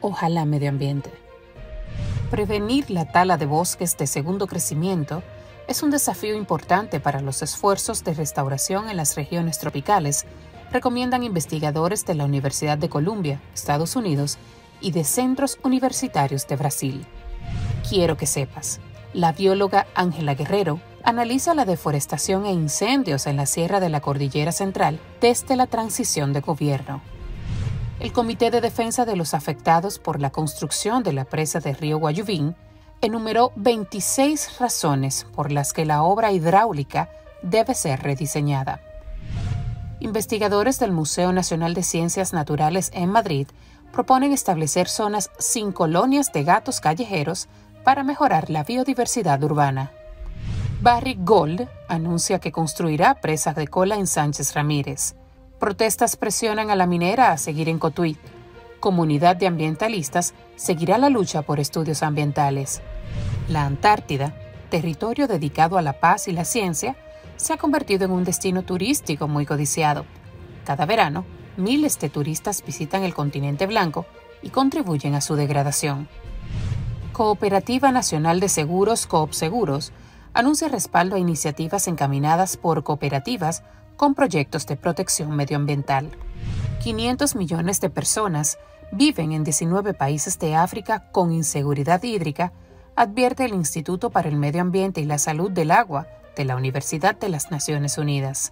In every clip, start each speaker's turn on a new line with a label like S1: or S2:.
S1: Ojalá Medio Ambiente. Prevenir la tala de bosques de segundo crecimiento es un desafío importante para los esfuerzos de restauración en las regiones tropicales, recomiendan investigadores de la Universidad de Columbia, Estados Unidos, y de centros universitarios de Brasil. Quiero que sepas, la bióloga Ángela Guerrero analiza la deforestación e incendios en la Sierra de la Cordillera Central desde la transición de gobierno. El Comité de Defensa de los Afectados por la construcción de la presa de Río Guayubín enumeró 26 razones por las que la obra hidráulica debe ser rediseñada. Investigadores del Museo Nacional de Ciencias Naturales en Madrid proponen establecer zonas sin colonias de gatos callejeros para mejorar la biodiversidad urbana. Barrick Gold anuncia que construirá presa de cola en Sánchez Ramírez. Protestas presionan a la minera a seguir en Cotuí. Comunidad de ambientalistas seguirá la lucha por estudios ambientales. La Antártida, territorio dedicado a la paz y la ciencia, se ha convertido en un destino turístico muy codiciado. Cada verano, miles de turistas visitan el continente blanco y contribuyen a su degradación. Cooperativa Nacional de Seguros Coopseguros anuncia respaldo a iniciativas encaminadas por cooperativas con proyectos de protección medioambiental. 500 millones de personas viven en 19 países de África con inseguridad hídrica, advierte el Instituto para el Medio Ambiente y la Salud del Agua de la Universidad de las Naciones Unidas.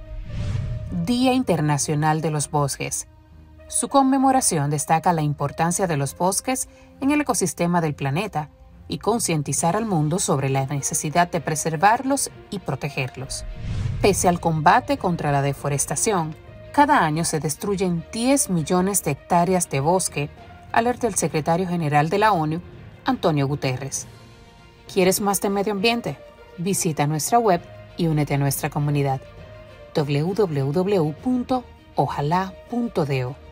S1: Día Internacional de los Bosques. Su conmemoración destaca la importancia de los bosques en el ecosistema del planeta y concientizar al mundo sobre la necesidad de preservarlos y protegerlos. Pese al combate contra la deforestación, cada año se destruyen 10 millones de hectáreas de bosque, alerta el secretario general de la ONU, Antonio Guterres. ¿Quieres más de medio ambiente? Visita nuestra web y únete a nuestra comunidad www.ojalá.do.